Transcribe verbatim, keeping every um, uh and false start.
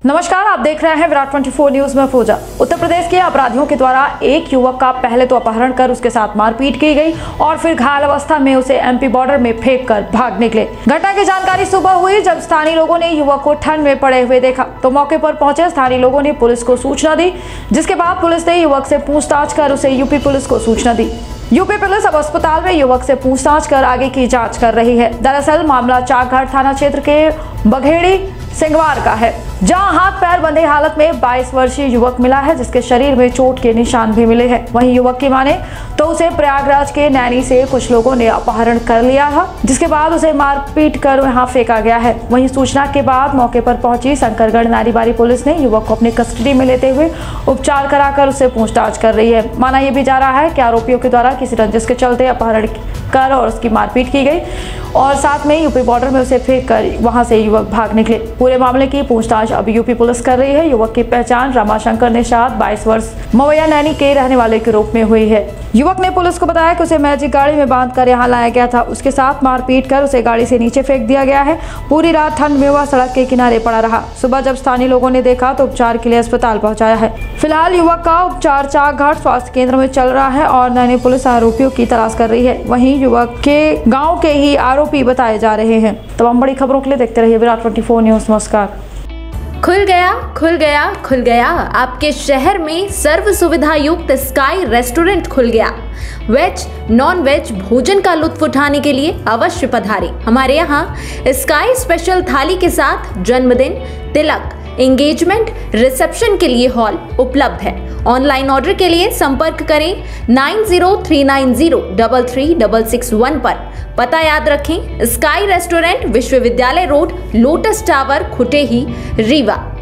नमस्कार, आप देख रहे हैं विराट चौबीस न्यूज में फौजा। उत्तर प्रदेश के अपराधियों के द्वारा एक युवक का पहले तो अपहरण कर उसके साथ मारपीट की गई और फिर घायल अवस्था में उसे एमपी बॉर्डर में फेंक कर भाग निकले। घटना की जानकारी सुबह हुई जब स्थानीय लोगों ने युवक को ठंड में पड़े हुए देखा तो मौके पर पहुंचे स्थानीय लोगों ने पुलिस को सूचना दी, जिसके बाद पुलिस ने युवक से पूछताछ कर उसे यूपी पुलिस को सूचना दी। यूपी पुलिस अब अस्पताल में युवक से पूछताछ कर आगे की जांच कर रही है। दरअसल मामला चाकघाट थाना क्षेत्र के बघेड़ी सिंगवार का है, जहां हाथ पैर बंधे हालत में बाईस वर्षीय युवक मिला है, जिसके शरीर में चोट के निशान भी मिले हैं। वहीं युवक की माने तो उसे प्रयागराज के नैनी से कुछ लोगों ने अपहरण कर लिया था, जिसके बाद उसे मारपीट कर वहां फेंका गया है। वहीं सूचना के बाद मौके पर पहुंची शंकरगढ़ नारीबारी पुलिस ने युवक को अपनी कस्टडी में लेते हुए उपचार कराकर उससे पूछताछ कर रही है। माना यह भी जा रहा है कि आरोपियों के द्वारा किसी रंजिश के चलते अपहरण कर और उसकी मारपीट की गई और साथ में यूपी बॉर्डर में उसे फेंक कर वहां से युवक भाग निकले। पूरे मामले की पूछताछ अब यूपी पुलिस कर रही है। युवक की पहचान रमाशंकर निषाद बाईस वर्ष मवैया नैनी के रहने वाले के रूप में हुई है। युवक ने पुलिस को बताया कि उसे मैजिक गाड़ी में बांधकर यहां लाया गया था, उसके साथ मारपीट कर उसे गाड़ी से नीचे फेंक दिया गया है। पूरी रात ठंड में वह सड़क के किनारे पड़ा रहा। सुबह जब स्थानीय लोगों ने देखा तो उपचार के लिए अस्पताल पहुंचाया है। फिलहाल युवक का उपचार चाकघाट स्वास्थ्य केंद्र में चल रहा है और नैनी पुलिस आरोपियों की तलाश कर रही है। वहीं युवक के गाँव के ही आरोपी बताए जा रहे हैं। तमाम बड़ी खबरों के लिए देखते रहिए विराट चौबीस न्यूज। नमस्कार। खुल गया खुल गया खुल गया आपके शहर में सर्व सुविधा युक्त स्काई रेस्टोरेंट खुल गया। वेज नॉन वेज भोजन का लुत्फ उठाने के लिए अवश्य पधारें। हमारे यहाँ स्काई स्पेशल थाली के साथ जन्मदिन, तिलक, एंगेजमेंट, रिसेप्शन के लिए हॉल उपलब्ध है। ऑनलाइन ऑर्डर के लिए संपर्क करें nine zero three nine zero double three double six one पर। पता याद रखें, स्काई रेस्टोरेंट, विश्वविद्यालय रोड, लोटस टावर, खुटेही, रीवा।